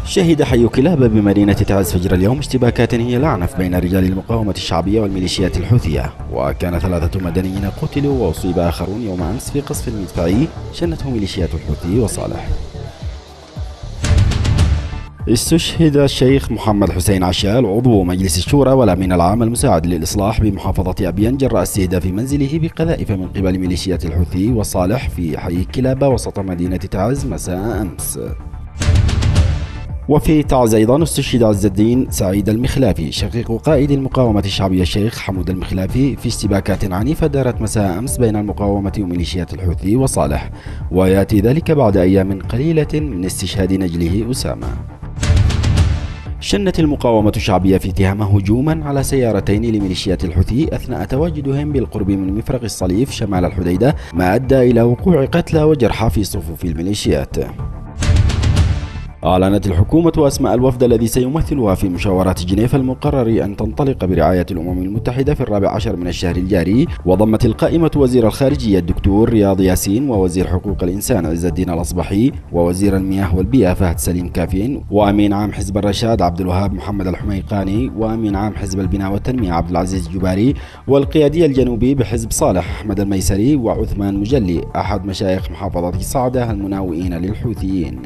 شهد حي كلابة بمدينة تعز فجر اليوم اشتباكات هي الأعنف بين رجال المقاومة الشعبية والميليشيات الحوثية، وكان 3 مدنيين قتلوا وأصيب آخرون يوم أمس في قصف مدفعي شنته ميليشيات الحوثي وصالح. استشهد الشيخ محمد حسين عشال عضو مجلس الشورى والأمين العام المساعد للإصلاح بمحافظة أبين جراء استهداف منزله بقذائف من قبل ميليشيات الحوثي وصالح في حي كلابة وسط مدينة تعز مساء أمس. وفي تعز أيضا استشهد عز الدين سعيد المخلافي شقيق قائد المقاومة الشعبية الشيخ حمود المخلافي في اشتباكات عنيفة دارت مساء أمس بين المقاومة وميليشيات الحوثي وصالح، ويأتي ذلك بعد أيام قليلة من استشهاد نجله أسامة. شنت المقاومة الشعبية في اتهام هجوما على سيارتين لميليشيات الحوثي أثناء تواجدهم بالقرب من مفرق الصليف شمال الحديدة، ما أدى إلى وقوع قتلى وجرحى في صفوف الميليشيات. أعلنت الحكومة أسماء الوفد الذي سيمثلها في مشاورات جنيف المقرر أن تنطلق برعاية الأمم المتحدة في 14 من الشهر الجاري، وضمت القائمة وزير الخارجية الدكتور رياض ياسين، ووزير حقوق الإنسان عز الدين الأصبحي، ووزير المياه والبيئة فهد سليم كافين، وأمين عام حزب الرشاد عبد الوهاب محمد الحميقاني، وأمين عام حزب البناء والتنمية عبد العزيز الجباري، والقيادي الجنوبي بحزب صالح أحمد الميسري، وعثمان مجلي أحد مشايخ محافظة صعدة المناوئين للحوثيين.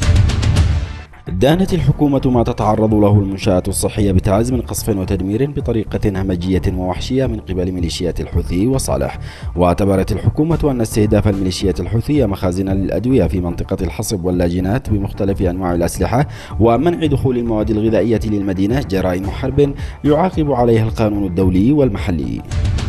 دانت الحكومة ما تتعرض له المنشآت الصحية بتعز من قصف وتدمير بطريقة همجية ووحشية من قبل ميليشيات الحوثي وصالح، واعتبرت الحكومة أن استهداف الميليشيات الحوثية مخازن للأدوية في منطقة الحصب واللاجنات بمختلف أنواع الأسلحة ومنع دخول المواد الغذائية للمدينة جرائم حرب يعاقب عليها القانون الدولي والمحلي.